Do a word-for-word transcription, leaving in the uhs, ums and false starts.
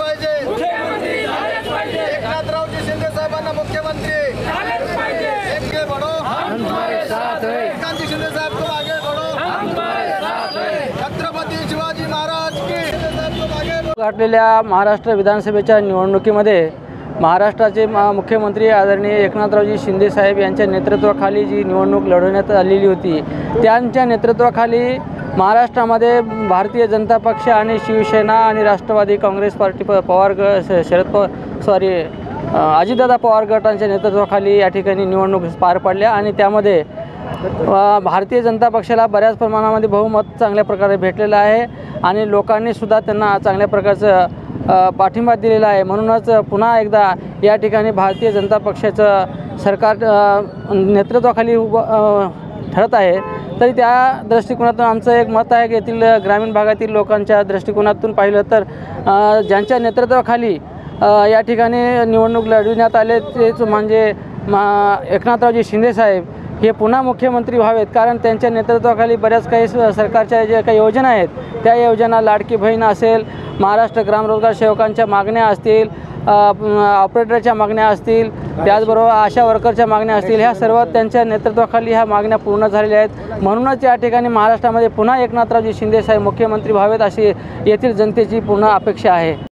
पाहिजे, एकनाथरावजी शिंदे साहेबांना मुख्यमंत्री आगे बढ़ो, एकनाथजी शिंदे साहेब तुम आगे बढ़ो, छत्रपती शिवाजी महाराज की गाठलेल्या महाराष्ट्र विधानसभेच्या निवडणुकीमध्ये महाराष्ट्राचे मुख्यमंत्री आदरणीय एकनाथरावजी शिंदे साहेब यांच्या नेतृत्वाखाली जी निवडणूक लढवण्यात आलेली होती, त्यांच्या नेतृत्वाखाली महाराष्ट्रामध्ये भारतीय जनता पक्ष आणि शिवसेना आणि राष्ट्रवादी काँग्रेस पार्टी प पवार गट शरद पवार सॉरी अजितदादा पवार गटांच्या नेतृत्वाखाली या ठिकाणी निवडणूक पार पडल्या आणि त्यामध्ये भारतीय जनता पक्षाला बऱ्याच प्रमाणामध्ये बहुमत चांगल्या प्रकारे भेटलेलं आहे आणि लोकांनी सुद्धा त्यांना चांगल्या प्रकारचं पाठिंबा दिलेला आहे। म्हणूनच पुन्हा एकदा या ठिकाणी भारतीय जनता पक्षाचं सरकार नेतृत्वाखाली उभं ठरत आहे। तरी त्या दृष्टिकोनातून आमचं एक मत आहे की येथील ग्रामीण भागातील लोकांच्या दृष्टिकोनातून पाहिलं तर ज्यांच्या नेतृत्वाखाली या ठिकाणी निवडणूक लढविण्यात आले तेच म्हणजे एकनाथरावजी शिंदे साहेब हे पुन्हा मुख्यमंत्री व्हावेत, कारण त्यांच्या नेतृत्वाखाली बऱ्याच काही सरकारच्या ज्या काही योजना आहेत त्या योजना लाडकी बहीण असेल, महाराष्ट्र ग्राम रोजगार सेवकांच्या मागण्या असतील, ऑपरेटरच्या मागण्या असतील, त्याचबरोबर आशा वर्करच्या मागण्या असतील, ह्या सर्व त्यांच्या नेतृत्वाखाली ह्या मागण्या पूर्ण झालेल्या आहेत। म्हणूनच या ठिकाणी महाराष्ट्रामध्ये पुन्हा एकनाथरावजी शिंदे साहेब मुख्यमंत्री व्हावेत अशी येथील जनतेची पूर्ण अपेक्षा आहे।